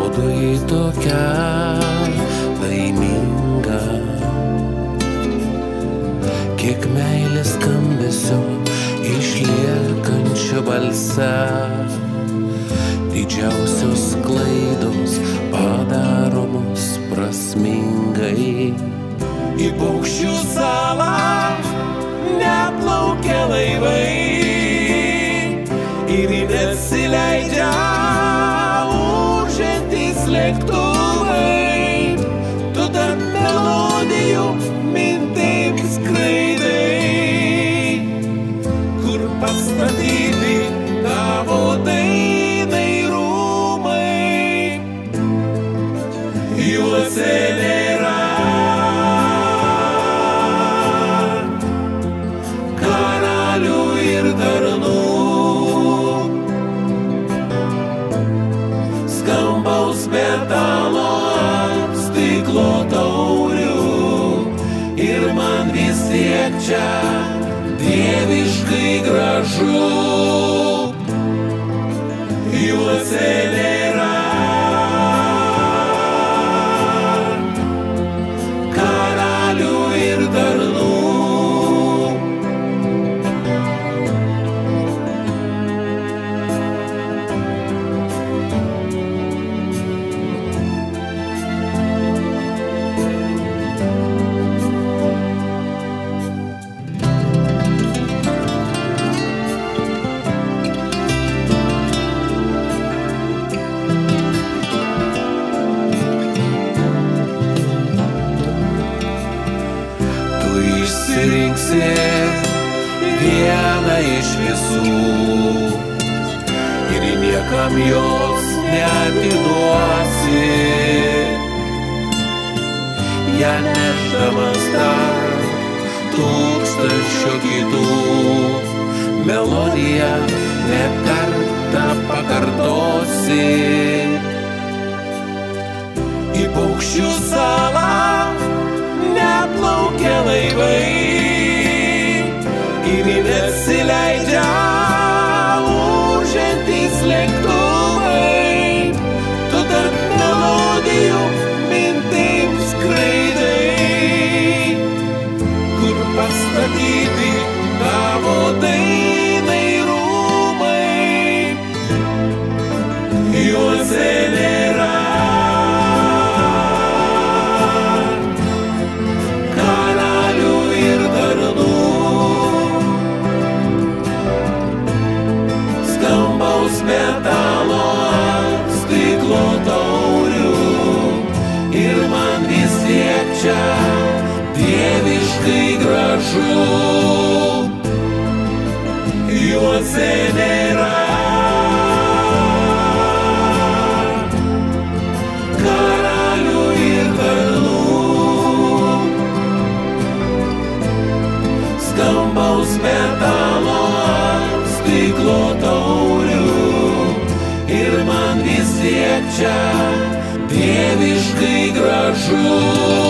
atrodai tokia laiminga. Kiek meilės skambesio išliekančio balse, didžiausios klaidos padaromos prasmingai. Į paukščių salą neplaukia laivai ir nesileidžia ūžiantys lėktuvai. Tu tarp melodijų mintims skraidai, kur pastatyti tavo dainai rūmai. Juose nėra karalių ir tarnų, skambaus metalo stiklo taurių, ir man vis tiek čia dieviškai gražu. Juose nėra karalių ir tarnų. Išsirinksi vieną iš visų ir niekam jos neatiduosi, ją nešdamas tarp tūkstančio kitų. Melodiją ne kartą pakartosi. Į paukščių salą neplaukia laivai ir nesileidžia ūžiantys lėktuvai. Tu tarp melodijų mintims skraidai, kur pastatyti tavo dainai rūmai. Juose nėra metalo stiklo taurių, ir man vis tiek čia dieviškai gražu. Juose nėra karalių ir tarnų, skambaus metalo stiklo taurių, ir man vis tiek čia dieviškai gražu.